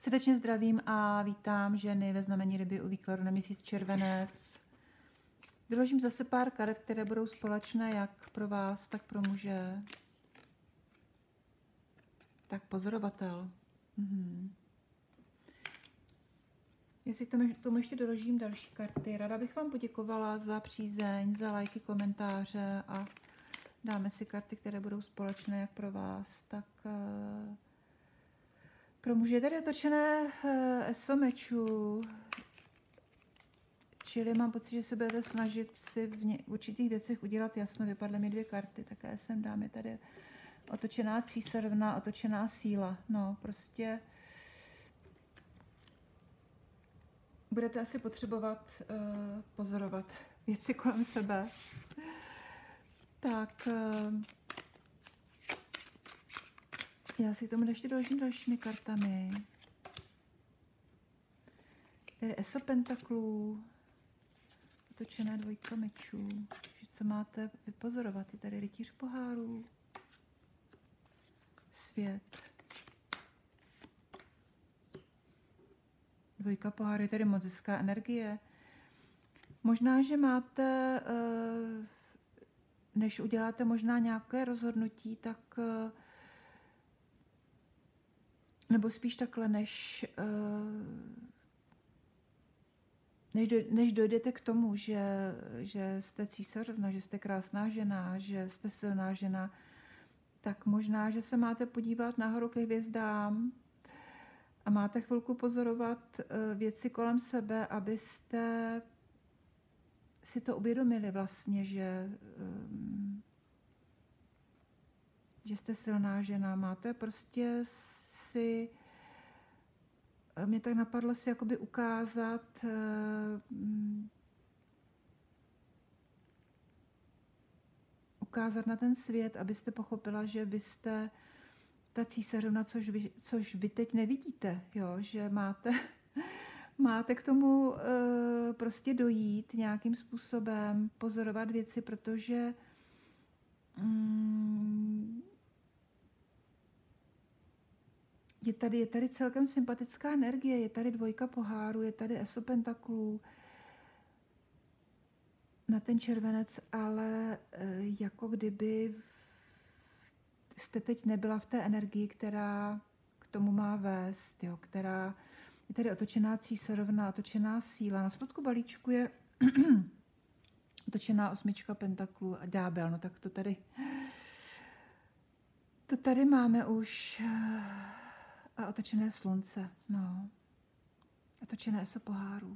Srdečně zdravím a vítám ženy ve znamení ryby u výkladu na měsíc červenec. Vyložím zase pár karet, které budou společné jak pro vás, tak pro muže. Tak pozorovatel. Jestli tomu ještě doložím další karty, ráda bych vám poděkovala za přízeň, za lajky, komentáře a dáme si karty, které budou společné jak pro vás, tak pro muže. Je tady otočené ESO mečů, čili mám pocit, že se budete snažit si v určitých věcech udělat jasno. Vypadly mi 2 karty, tak já jsem dám. Je tady otočená císařovna, otočená síla. No, prostě budete asi potřebovat pozorovat věci kolem sebe. Tak já si k tomu ještě doložím dalšími kartami. Tady ESO pentaklů, otočená 2 mečů. Takže co máte vypozorovat? Je tady rytíř pohárů, svět. 2 pohárů, je tady moc hezká energie. Možná, že máte, než uděláte možná nějaké rozhodnutí, tak nebo spíš takhle, než dojdete k tomu, že jste císařovna, že jste krásná žena, že jste silná žena, tak možná, že se máte podívat nahoru ke hvězdám a máte chvilku pozorovat věci kolem sebe, abyste si to uvědomili vlastně, že jste silná žena. Máte prostě si, mě tak napadlo si jakoby ukázat na ten svět, abyste pochopila, že vy jste ta císařovna, což vy teď nevidíte, jo? Že máte k tomu prostě dojít nějakým způsobem, pozorovat věci, protože je tady celkem sympatická energie, je tady 2 pohárů, je tady ESO pentaklů na ten červenec, ale jako kdyby jste teď nebyla v té energii, která k tomu má vést, jo, která je tady otočená císařovna, otočená síla. Na spodku balíčku je otočená 8 pentaklů a ďábel, no tak to tady máme už. A otočené slunce, no. Otočené ESO pohárů.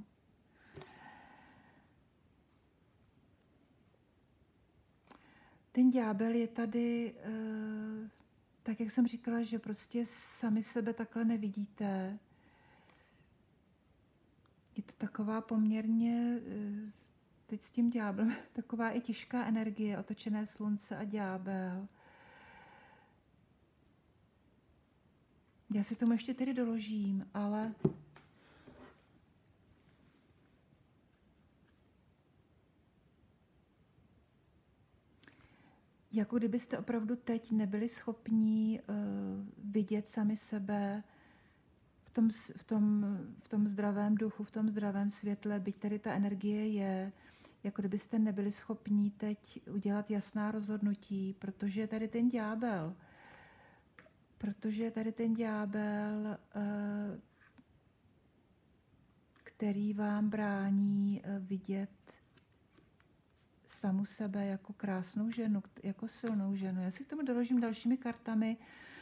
Ten ďábel je tady, tak jak jsem říkala, že prostě sami sebe takhle nevidíte. Je to taková poměrně, teď s tím ďáblem, taková i těžká energie, otočené slunce a ďábel. Já si tomu ještě tedy doložím, ale jako kdybyste opravdu teď nebyli schopní vidět sami sebe v tom zdravém duchu, v tom zdravém světle, byť tady ta energie je, jako kdybyste nebyli schopní teď udělat jasná rozhodnutí, protože je tady ten ďábel. Který vám brání vidět samu sebe jako krásnou ženu, jako silnou ženu. Já si k tomu doložím dalšími kartami.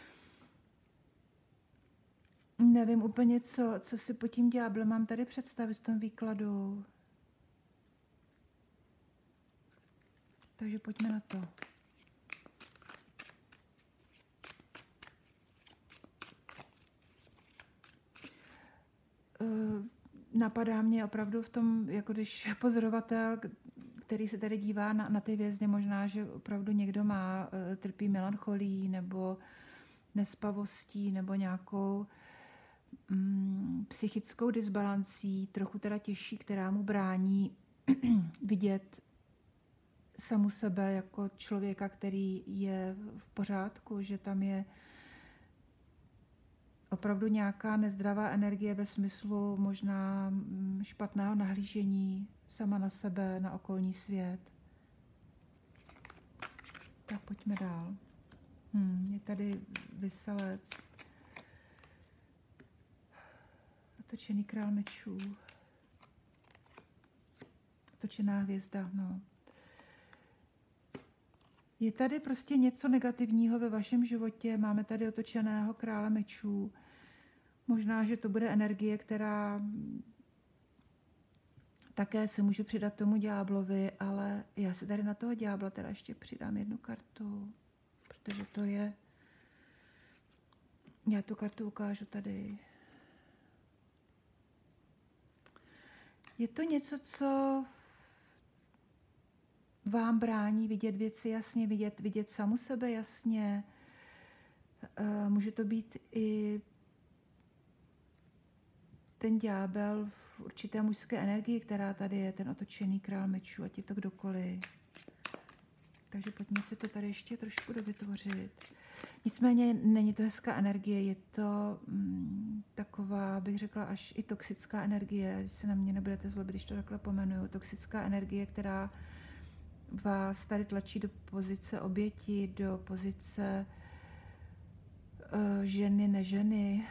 Nevím úplně, co si pod tím ďáblem mám tady představit v tom výkladu. Takže pojďme na to. Napadá mě opravdu v tom, jako když pozorovatel, který se tady dívá na ty hvězdy, možná, že opravdu někdo trpí melancholí nebo nespavostí nebo nějakou psychickou disbalancí, trochu teda těžší, která mu brání vidět samu sebe jako člověka, který je v pořádku, že tam je opravdu nějaká nezdravá energie ve smyslu možná špatného nahlížení sama na sebe, na okolní svět. Tak pojďme dál. Je tady Vysalec. Otočený král mečů. Otočená hvězda, no. Je tady prostě něco negativního ve vašem životě. Máme tady otočeného krále mečů. Možná, že to bude energie, která také se může přidat tomu ďáblovi, ale já si tady na toho ďábla teda ještě přidám jednu kartu, protože to je... Já tu kartu ukážu tady. Je to něco, co vám brání vidět věci jasně, vidět samu sebe jasně. Může to být i ten ďábel v určité mužské energii, která tady je, ten otočený král mečů, ať je to kdokoliv. Takže pojďme si to tady ještě trošku dovytvořit. Nicméně není to hezká energie, je to taková, bych řekla, až i toxická energie, když se na mě nebudete zlobit, když to takhle pomenuju, toxická energie, která vás tady tlačí do pozice oběti, do pozice ženy, neženy.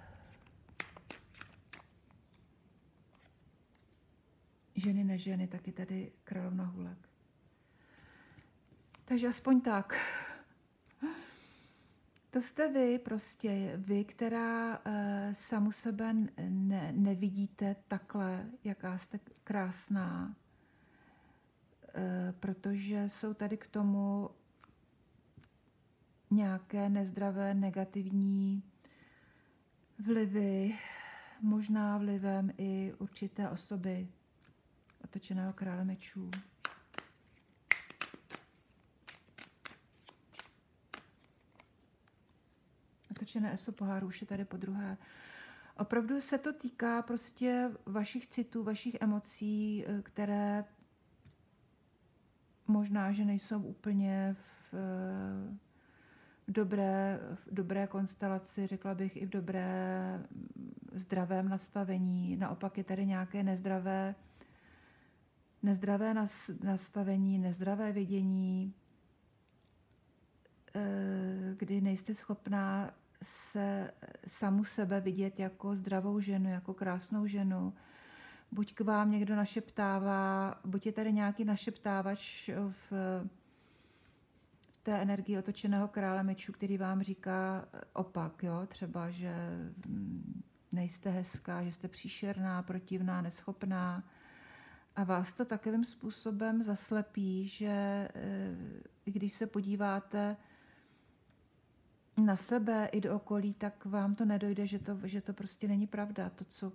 Ženy, neženy, taky tady královna hůlek. Takže aspoň tak. To jste vy, prostě vy, která samu sebe nevidíte takhle, jaká jste krásná, protože jsou tady k tomu nějaké nezdravé, negativní vlivy, možná vlivem i určité osoby otočeného krále mečů. Otočené eso poháru už je tady podruhé. Opravdu se to týká prostě vašich citů, vašich emocí, které možná, že nejsou úplně v dobré konstelaci, řekla bych i v zdravém nastavení. Naopak je tady nějaké nezdravé nastavení, nezdravé vidění, kdy nejste schopná samu sebe vidět jako zdravou ženu, jako krásnou ženu. Buď k vám někdo našeptává, buď je tady nějaký našeptávač v té energii otočeného krále mečů, který vám říká opak, jo? Třeba, že nejste hezká, že jste příšerná, protivná, neschopná. A vás to takovým způsobem zaslepí, že když se podíváte na sebe i do okolí, tak vám to nedojde, že to prostě není pravda, to, co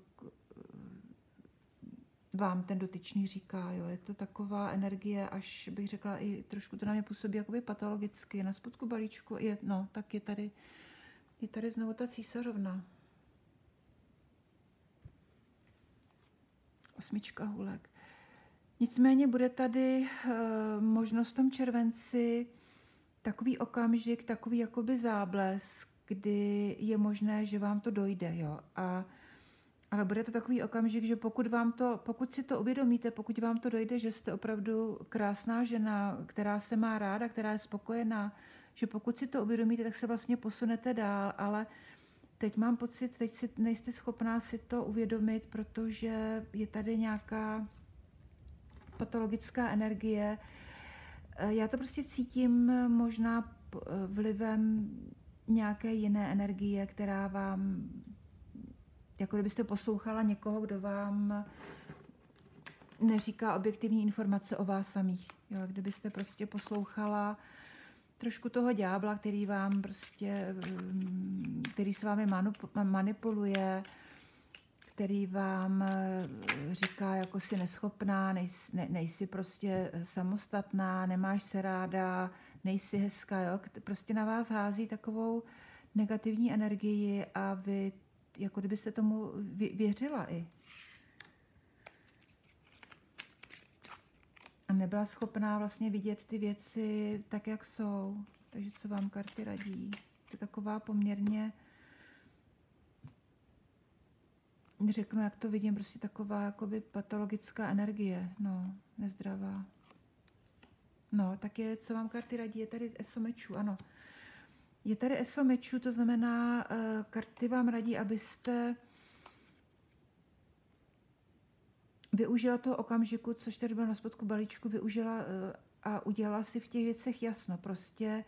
vám ten dotyčný říká. Jo. Je to taková energie, až bych řekla, i trošku to na mě působí jakoby patologicky. Na spodku balíčku tak je tady znovu ta císařovna. 8 hůlek. Nicméně bude tady možnost v tom červenci takový okamžik, takový jakoby záblesk, kdy je možné, že vám to dojde. Jo. Ale bude to takový okamžik, že pokud si to uvědomíte, pokud vám to dojde, že jste opravdu krásná žena, která se má ráda, která je spokojená, že pokud si to uvědomíte, tak se vlastně posunete dál, ale teď mám pocit, teď si nejste schopná si to uvědomit, protože je tady nějaká patologická energie. Já to prostě cítím možná vlivem nějaké jiné energie, která vám, jako kdybyste poslouchala někoho, kdo vám neříká objektivní informace o vás samých. Jo, kdybyste prostě poslouchala trošku toho ďábla, který s vámi manipuluje, který vám říká, jako jsi neschopná, nejsi prostě samostatná, nemáš se ráda, nejsi hezká, jo? Prostě na vás hází takovou negativní energii a vy, jako kdybyste tomu věřila i. A nebyla schopná vlastně vidět ty věci tak, jak jsou. Takže co vám karty radí? To je taková poměrně řeknu, jak to vidím, prostě taková jakoby patologická energie, no, nezdravá. No, tak je, co vám karty radí, je tady ESO mečů, ano. Je tady ESO mečů, to znamená, karty vám radí, abyste využila toho okamžiku, což tady bylo na spodku balíčku, využila a udělala si v těch věcech jasno. Prostě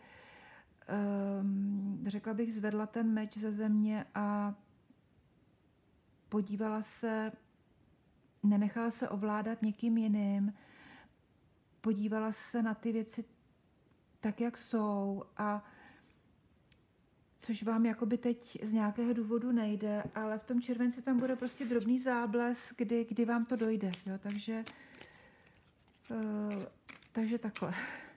řekla bych, zvedla ten meč ze země a podívala se, nenechala se ovládat někým jiným, podívala se na ty věci tak, jak jsou, a což vám jakoby teď z nějakého důvodu nejde, ale v tom červenci tam bude prostě drobný záblesk, kdy vám to dojde, jo, takže takhle.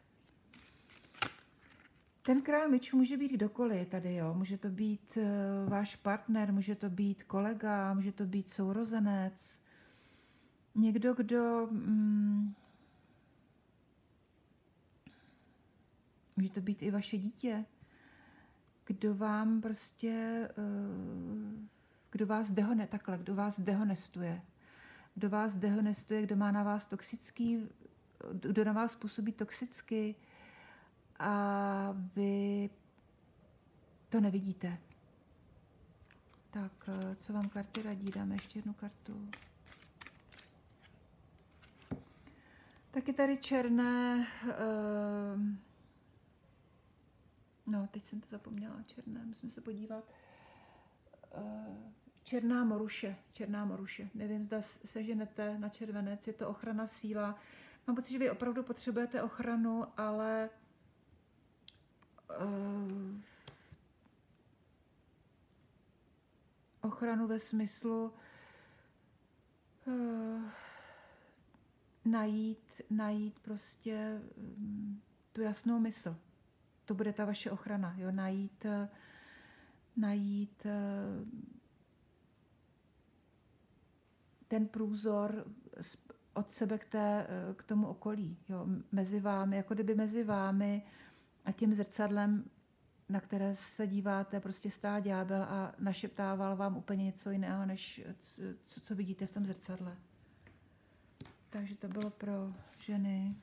Ten král mečů může být kdokoliv tady, jo. Může to být váš partner, může to být kolega, může to být sourozenec, někdo, kdo... může to být i vaše dítě, kdo vám prostě... kdo vás dehonestuje. Kdo vás dehonestuje, kdo má na vás toxický... kdo na vás působí toxicky, a vy to nevidíte. Tak, co vám karty radí? Dáme ještě jednu kartu. Tak je tady černé... no, teď jsem to zapomněla. Černé, musím se podívat. Černá moruše. Nevím, zda seženete na červenec. Je to ochrana, síla. Mám pocit, že vy opravdu potřebujete ochranu, ale... ochranu ve smyslu najít prostě tu jasnou mysl. To bude ta vaše ochrana, jo? Najít ten průzor od sebe k tomu okolí, jo? Mezi vámi, jako kdyby mezi vámi a tím zrcadlem, na které se díváte, prostě stál ďábel a našeptával vám úplně něco jiného, než co vidíte v tom zrcadle. Takže to bylo pro ženy.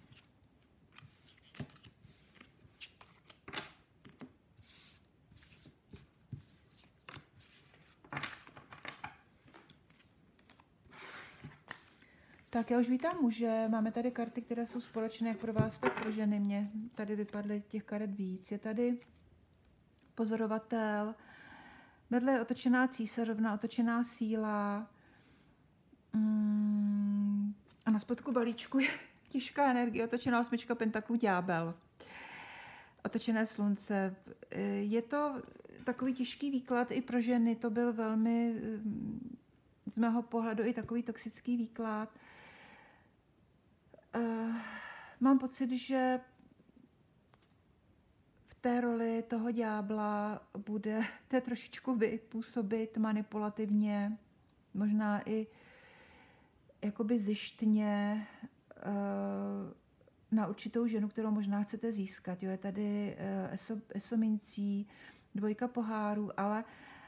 Tak já už vítám muže, máme tady karty, které jsou společné jak pro vás, tak pro ženy. Mně tady vypadly těch karet víc. Je tady pozorovatel, vedle je otočená císařovna, otočená síla a na spodku balíčku je těžká energie, otočená osmička pentaklů, ďábel, otočené slunce. Je to takový těžký výklad i pro ženy, to byl velmi z mého pohledu i takový toxický výklad. Mám pocit, že v té roli toho ďábla budete trošičku vy působit manipulativně, možná i jakoby zištně na určitou ženu, kterou možná chcete získat. Jo, je tady ESO mincí, dvojka pohárů, ale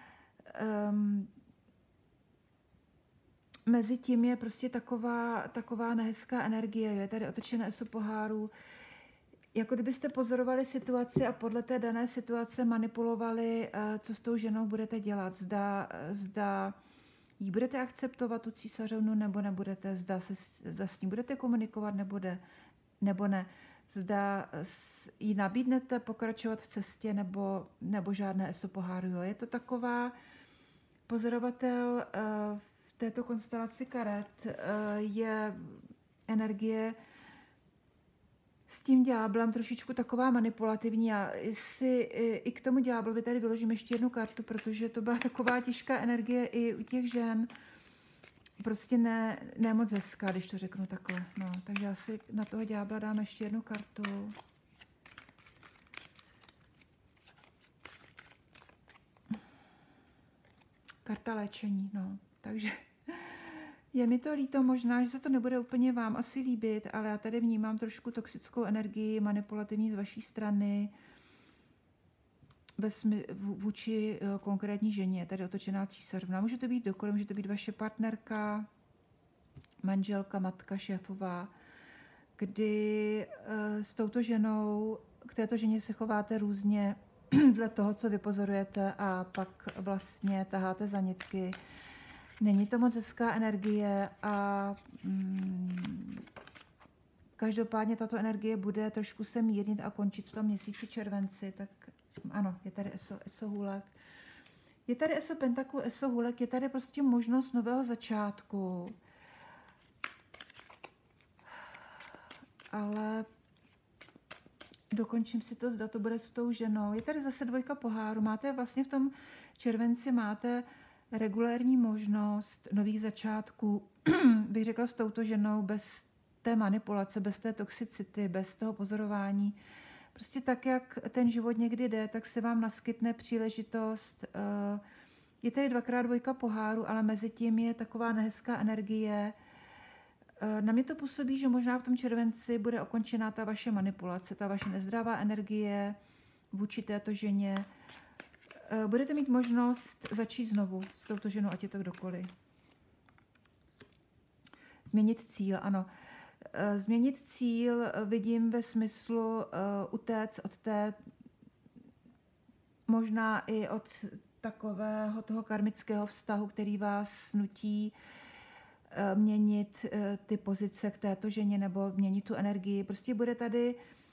mezi tím je prostě taková nehezká energie. Je tady otočené ESO pohárů. Jako kdybyste pozorovali situaci a podle té dané situace manipulovali, co s tou ženou budete dělat. Zda jí budete akceptovat, tu císařovnu, nebo nebudete. Zda s ní budete komunikovat, nebo ne. Zda jí nabídnete pokračovat v cestě, nebo žádné ESO poháru. Jo. Je to taková pozorovatel v této konstelaci karet, je energie s tím ďáblem trošičku taková manipulativní. A i k tomu ďáblovi tady vyložím ještě jednu kartu, protože to byla taková těžká energie i u těch žen. Prostě ne moc hezká, když to řeknu takhle. No, takže já si na toho ďábla dám ještě jednu kartu. Karta léčení, no. Takže je mi to líto, možná, že se to nebude úplně vám asi líbit, ale já tady vnímám trošku toxickou energii, manipulativní z vaší strany. vůči konkrétní ženě, je tady otočená císařovna. Může to být kdokoliv, může to být vaše partnerka, manželka, matka, šéfová, kdy s touto ženou, k této ženě se chováte různě dle toho, co vy pozorujete a pak vlastně taháte za nitky. Není to moc hezká energie a každopádně tato energie bude trošku se mírnit a končit v tom měsíci červenci, tak ano, je tady ESO hůlek. Je tady ESO pentaklu, ESO hůlek, je tady prostě možnost nového začátku. Ale dokončím si to, zda to bude s tou ženou. Je tady zase dvojka poháru. Máte vlastně v tom červenci máte regulérní možnost nových začátků. Bych řekla s touto ženou bez té manipulace, bez té toxicity, bez toho pozorování. Prostě tak, jak ten život někdy jde, tak se vám naskytne příležitost. Je tady dvakrát dvojka poháru, ale mezi tím je taková nehezká energie. Na mě to působí, že možná v tom červenci bude ukončená ta vaše manipulace, ta vaše nezdravá energie vůči této ženě. Budete mít možnost začít znovu s touto ženou, ať je to kdokoliv. Změnit cíl, ano. Změnit cíl vidím ve smyslu utéct od té, možná i od takového toho karmického vztahu, který vás nutí měnit ty pozice k této ženě nebo měnit tu energii. Prostě bude tady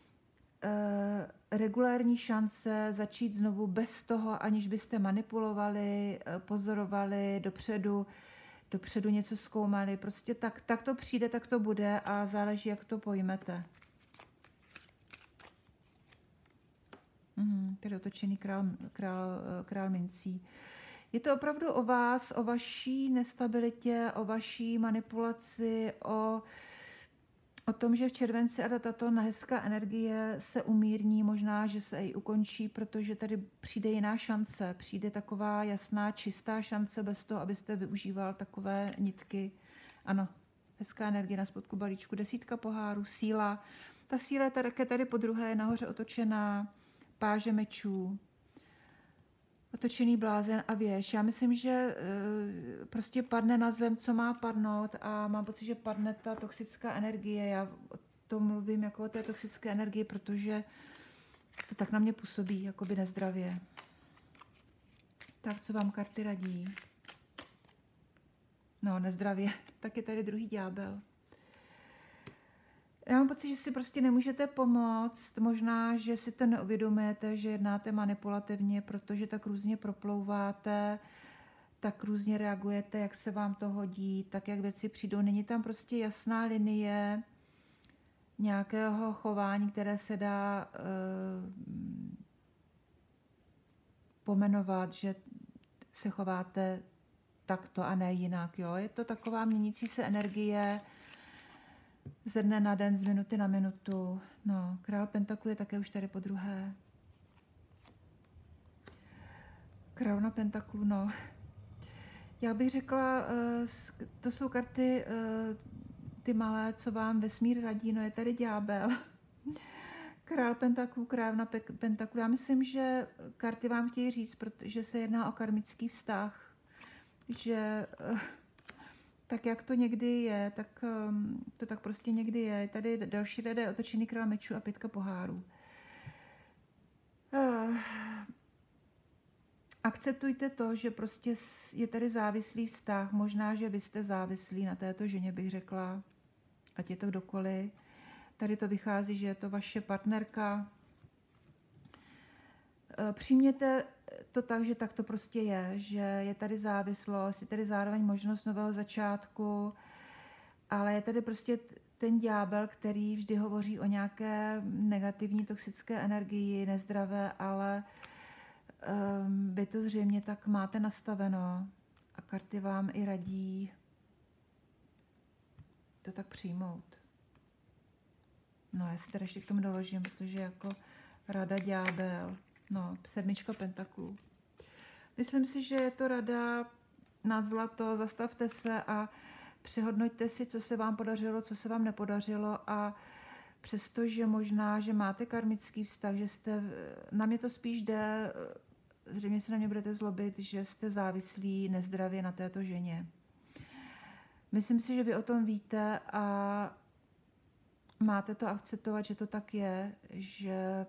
regulární šance začít znovu bez toho, aniž byste manipulovali, pozorovali dopředu něco zkoumali. Prostě tak to přijde, tak to bude a záleží, jak to pojmete. Tady otočený král mincí. Je to opravdu o vás, o vaší nestabilitě, o vaší manipulaci, o tom, že v červenci a tato nehezká energie se umírní, možná, že se i ukončí, protože tady přijde jiná šance, přijde taková jasná, čistá šance bez toho, abyste využíval takové nitky. Ano, hezká energie na spodku balíčku, desítka pohárů, síla. Ta síla je tady po druhé, nahoře otočená, páže mečů, otočený blázen a věž. Já myslím, že prostě padne na zem, co má padnout a mám pocit, že padne ta toxická energie. Já o tom mluvím jako o té toxické energii, protože to tak na mě působí, jakoby nezdravě. Tak, co vám karty radí? No, nezdravě. Tak je tady druhý ďábel. Já mám pocit, že si prostě nemůžete pomoct. Možná, že si to neuvědomujete, že jednáte manipulativně, protože tak různě proplouváte, tak různě reagujete, jak se vám to hodí, tak jak věci přijdou. Není tam prostě jasná linie nějakého chování, které se dá pomenovat, že se chováte takto a ne jinak. Jo? Je to taková měnící se energie ze dne na den, z minuty na minutu. No, král pentaklu je také už tady po druhé. Královna pentaklu, no. Já bych řekla, to jsou karty ty malé, co vám vesmír radí. No, je tady ďábel. Král pentaklu, královna pentaklu. Já myslím, že karty vám chtějí říct, protože se jedná o karmický vztah. Že tak jak to někdy je, tak to tak prostě někdy je. Tady další rada je otočený král mečů a pětka pohárů. Akceptujte to, že prostě je tady závislý vztah. Možná, že vy jste závislí na této ženě, bych řekla. Ať je to kdokoliv. Tady to vychází, že je to vaše partnerka. Přijměte to tak, že tak to prostě je, že je tady závislost, je tady zároveň možnost nového začátku, ale je tady prostě ten ďábel, který vždy hovoří o nějaké negativní toxické energii, nezdravé, ale vy to zřejmě tak máte nastaveno a karty vám i radí to tak přijmout. No, já si tady ještě k tomu doložím, protože jako rada ďábel. No, sedmička pentaklů. Myslím si, že je to rada nad zlato. Zastavte se a přehodnoťte si, co se vám podařilo, co se vám nepodařilo a přestože možná, že máte karmický vztah, že jste, na mě to spíš jde, zřejmě se na mě budete zlobit, že jste závislí nezdravě na této ženě. Myslím si, že vy o tom víte a máte to akceptovat, že to tak je, že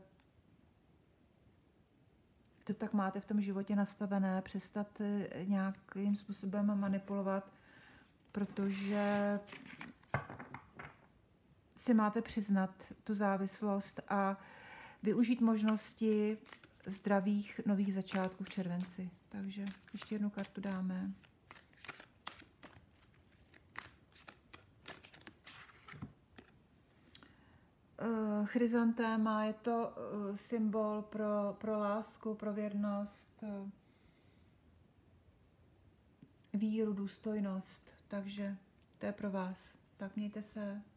to tak máte v tom životě nastavené, přestat nějakým způsobem manipulovat, protože si máte přiznat tu závislost a využít možnosti zdravých nových začátků v červenci. Takže ještě jednu kartu dáme. Chryzantéma je to symbol pro lásku, pro věrnost, víru, důstojnost. Takže to je pro vás. Tak mějte se.